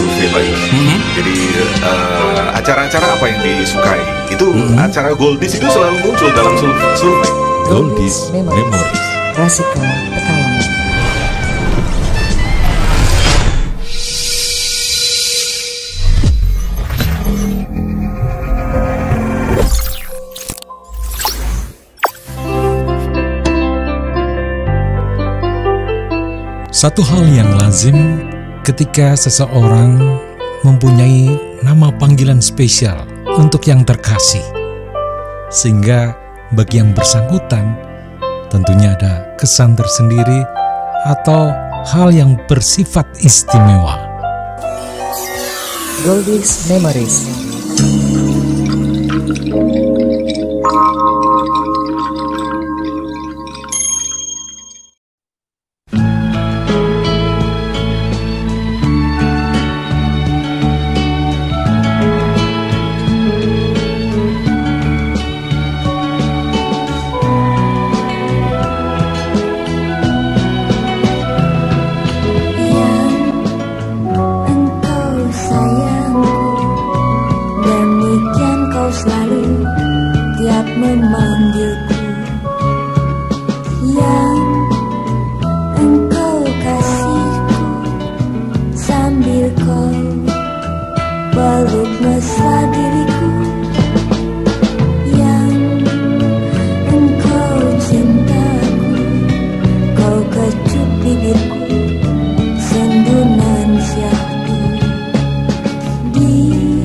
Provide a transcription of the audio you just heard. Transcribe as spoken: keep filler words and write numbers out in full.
survei Pak Yus. Mhm. Jadi eh, acara-acara apa yang disukai itu Mhm. acara Goldies itu selalu muncul dalam sur- survei. Goldies Memories. Rasika Pekalongan. Satu hal yang lazim ketika seseorang mempunyai nama panggilan spesial untuk yang terkasih, sehingga bagi yang bersangkutan tentunya ada kesan tersendiri atau hal yang bersifat istimewa. Goldies Memories. Selalu tiap memanggilku, yang engkau kasihku, sambil kau peluk mesra diriku, yang engkau cintaku, kau kecup bibirku, sendu nan syahdu di